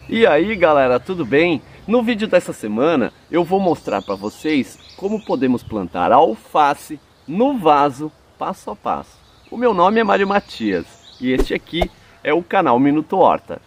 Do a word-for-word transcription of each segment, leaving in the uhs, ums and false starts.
E aí galera, tudo bem? No vídeo dessa semana eu vou mostrar para vocês como podemos plantar alface no vaso passo a passo. O meu nome é Mário Matias e este aqui é o canal Minuto Horta.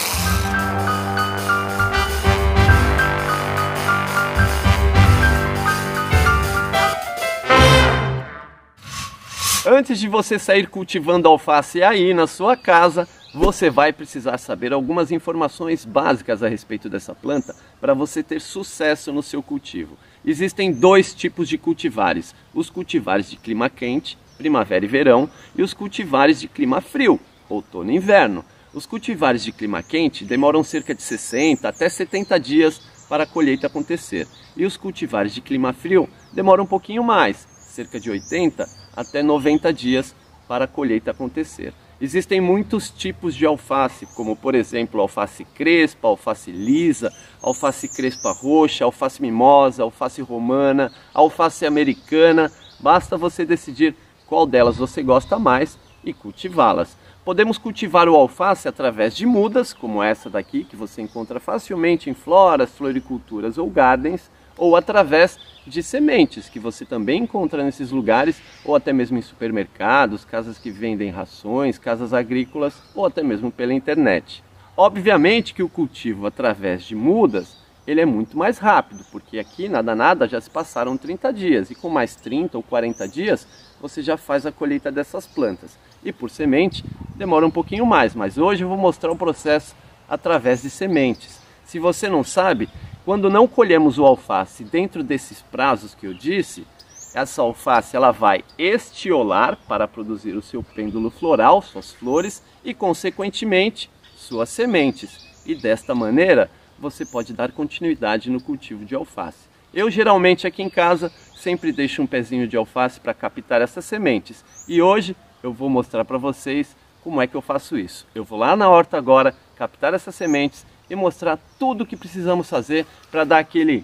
Antes de você sair cultivando alface aí na sua casa, você vai precisar saber algumas informações básicas a respeito dessa planta para você ter sucesso no seu cultivo. Existem dois tipos de cultivares: os cultivares de clima quente, primavera e verão, e os cultivares de clima frio, outono e inverno. Os cultivares de clima quente demoram cerca de sessenta até setenta dias para a colheita acontecer, e os cultivares de clima frio demoram um pouquinho mais, cerca de oitenta até noventa dias para a colheita acontecer. Existem muitos tipos de alface, como por exemplo alface crespa, alface lisa, alface crespa roxa, alface mimosa, alface romana, alface americana. Basta você decidir qual delas você gosta mais e cultivá-las. Podemos cultivar o alface através de mudas, como essa daqui, que você encontra facilmente em floras, floriculturas ou gardens, ou através de sementes, que você também encontra nesses lugares, ou até mesmo em supermercados, casas que vendem rações, casas agrícolas, ou até mesmo pela internet. Obviamente que o cultivo através de mudas, ele é muito mais rápido, porque aqui nada nada já se passaram trinta dias, e com mais trinta ou quarenta dias você já faz a colheita dessas plantas. E por semente demora um pouquinho mais, mas hoje eu vou mostrar o processo através de sementes. Se você não sabe, quando não colhemos o alface dentro desses prazos que eu disse, essa alface ela vai estiolar para produzir o seu pêndulo floral, suas flores e consequentemente suas sementes. E desta maneira você pode dar continuidade no cultivo de alface. Eu geralmente aqui em casa sempre deixo um pezinho de alface para captar essas sementes. E hoje eu vou mostrar para vocês como é que eu faço isso. Eu vou lá na horta agora captar essas sementes e mostrar tudo o que precisamos fazer para dar aquele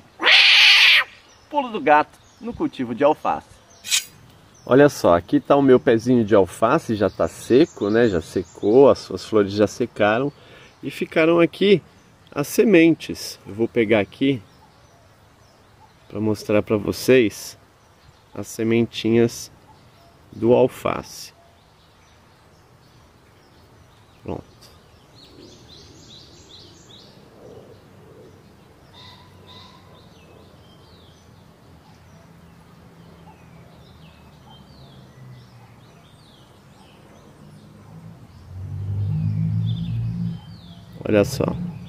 pulo do gato no cultivo de alface. Olha só, aqui está o meu pezinho de alface, já está seco, né? Já secou, as suas flores já secaram e ficaram aqui as sementes. Eu vou pegar aqui para mostrar para vocês as sementinhas do alface. Pronto. Olha só,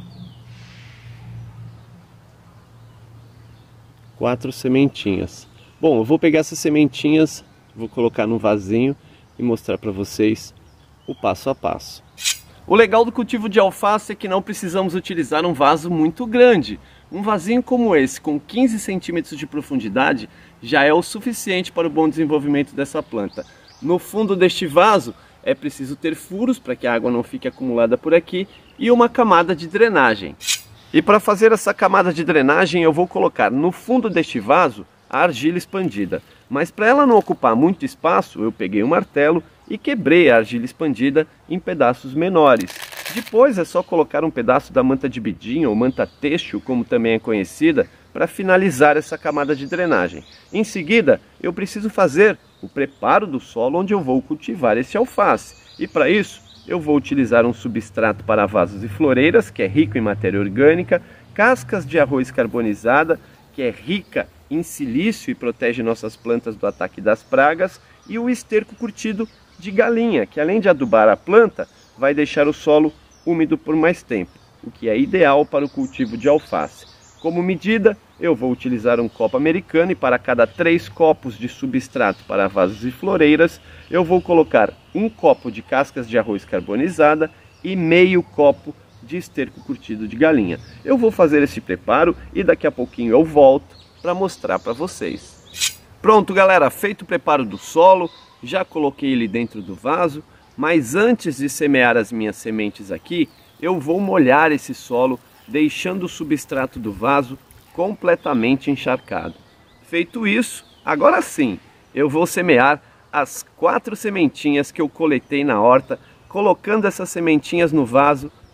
quatro sementinhas. Bom, eu vou pegar essas sementinhas, vou colocar no vasinho e mostrar para vocês o passo a passo. O legal do cultivo de alface é que não precisamos utilizar um vaso muito grande. Um vasinho como esse, com quinze centímetros de profundidade, já é o suficiente para o bom desenvolvimento dessa planta. No fundo deste vaso é preciso ter furos para que a água não fique acumulada por aqui e uma camada de drenagem. E para fazer essa camada de drenagem eu vou colocar no fundo deste vaso a argila expandida. Mas para ela não ocupar muito espaço, eu peguei um martelo e quebrei a argila expandida em pedaços menores. Depois é só colocar um pedaço da manta de bidim ou manta têxtil, como também é conhecida, para finalizar essa camada de drenagem. Em seguida, eu preciso fazer o preparo do solo onde eu vou cultivar esse alface. E para isso, eu vou utilizar um substrato para vasos e floreiras, que é rico em matéria orgânica, cascas de arroz carbonizada, que é rica em silício e protege nossas plantas do ataque das pragas, e o esterco curtido de galinha, que além de adubar a planta, vai deixar o solo úmido por mais tempo, o que é ideal para o cultivo de alface. Como medida, eu vou utilizar um copo americano e para cada três copos de substrato para vasos e floreiras, eu vou colocar um copo de cascas de arroz carbonizada e meio copo de esterco curtido de galinha. Eu vou fazer esse preparo e daqui a pouquinho eu volto para mostrar para vocês. Pronto galera, feito o preparo do solo, já coloquei ele dentro do vaso, mas antes de semear as minhas sementes aqui, eu vou molhar esse solo deixando o substrato do vaso completamente encharcado. Feito isso, agora sim, eu vou semear as quatro sementinhas que eu coletei na horta, colocando essas sementinhas no vaso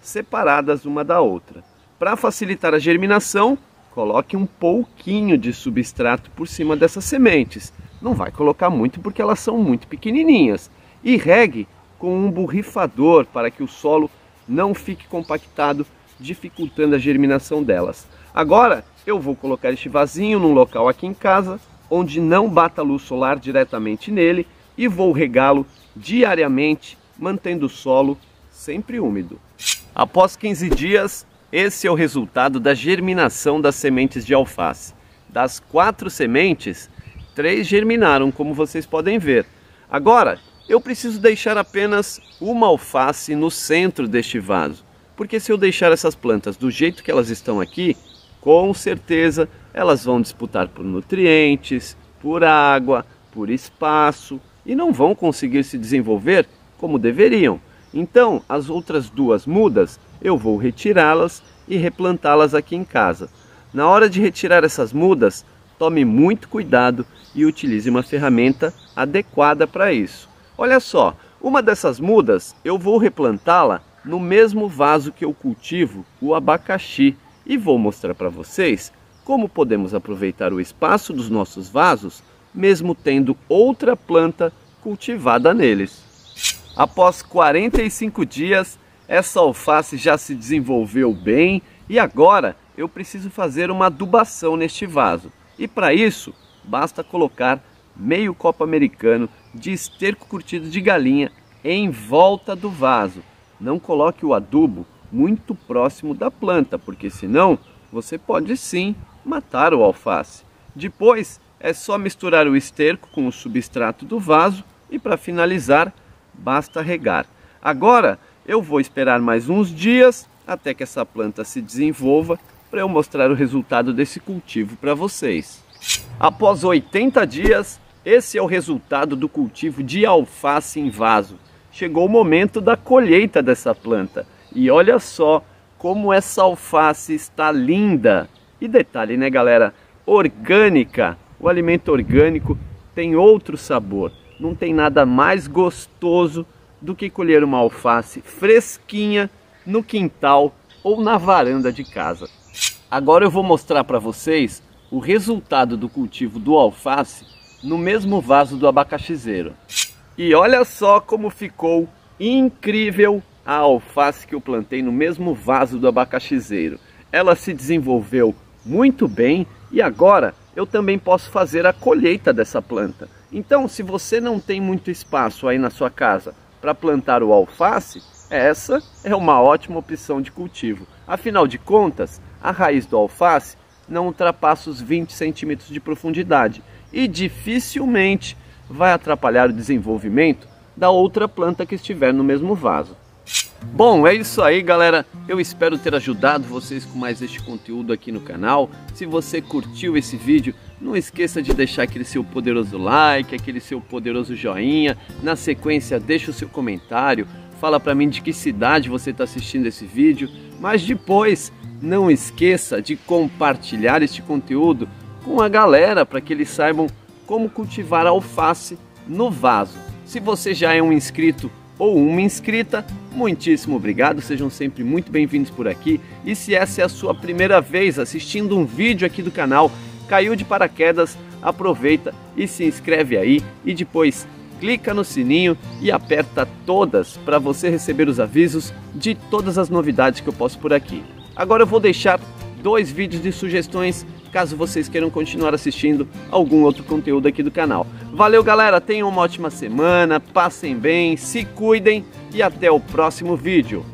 separadas uma da outra. Para facilitar a germinação, coloque um pouquinho de substrato por cima dessas sementes. Não vai colocar muito porque elas são muito pequenininhas. E regue com um borrifador para que o solo não fique compactado, dificultando a germinação delas. Agora eu vou colocar este vasinho num local aqui em casa, onde não bata luz solar diretamente nele, e vou regá-lo diariamente, mantendo o solo sempre úmido. Após quinze dias, esse é o resultado da germinação das sementes de alface. Das quatro sementes, três germinaram, como vocês podem ver. Agora, eu preciso deixar apenas uma alface no centro deste vaso, porque se eu deixar essas plantas do jeito que elas estão aqui, com certeza elas vão disputar por nutrientes, por água, por espaço e não vão conseguir se desenvolver como deveriam. Então, as outras duas mudas eu vou retirá-las e replantá-las aqui em casa. Na hora de retirar essas mudas, tome muito cuidado e utilize uma ferramenta adequada para isso. Olha só, uma dessas mudas eu vou replantá-la no mesmo vaso que eu cultivo o abacaxi e vou mostrar para vocês como podemos aproveitar o espaço dos nossos vasos, mesmo tendo outra planta cultivada neles. Após quarenta e cinco dias, essa alface já se desenvolveu bem e agora eu preciso fazer uma adubação neste vaso. E para isso, basta colocar meio copo americano de esterco curtido de galinha em volta do vaso. Não coloque o adubo muito próximo da planta, porque senão você pode sim matar o alface. Depois é só misturar o esterco com o substrato do vaso e para finalizar, basta regar. Agora eu vou esperar mais uns dias até que essa planta se desenvolva para eu mostrar o resultado desse cultivo para vocês. Após oitenta dias, esse é o resultado do cultivo de alface em vaso. Chegou o momento da colheita dessa planta. E olha só como essa alface está linda. E detalhe, né, galera? Orgânica. O alimento orgânico tem outro sabor. Não tem nada mais gostoso do que colher uma alface fresquinha no quintal ou na varanda de casa. Agora eu vou mostrar para vocês o resultado do cultivo do alface no mesmo vaso do abacaxizeiro. E olha só como ficou incrível a alface que eu plantei no mesmo vaso do abacaxizeiro. Ela se desenvolveu muito bem e agora eu também posso fazer a colheita dessa planta. Então, se você não tem muito espaço aí na sua casa para plantar o alface, essa é uma ótima opção de cultivo. Afinal de contas, a raiz do alface não ultrapassa os vinte centímetros de profundidade e dificilmente vai atrapalhar o desenvolvimento da outra planta que estiver no mesmo vaso. Bom, é isso aí, galera. Eu espero ter ajudado vocês com mais este conteúdo aqui no canal. Se você curtiu esse vídeo, não esqueça de deixar aquele seu poderoso like, aquele seu poderoso joinha. Na sequência, deixa o seu comentário. Fala para mim de que cidade você está assistindo esse vídeo. Mas depois, não esqueça de compartilhar este conteúdo com a galera para que eles saibam como cultivar alface no vaso. Se você já é um inscrito ou uma inscrita, muitíssimo obrigado, sejam sempre muito bem-vindos por aqui. E se essa é a sua primeira vez assistindo um vídeo aqui do canal, caiu de paraquedas, aproveita e se inscreve aí e depois clica no sininho e aperta todas para você receber os avisos de todas as novidades que eu posto por aqui. Agora eu vou deixar dois vídeos de sugestões caso vocês queiram continuar assistindo algum outro conteúdo aqui do canal. Valeu, galera, tenham uma ótima semana, passem bem, se cuidem e até o próximo vídeo.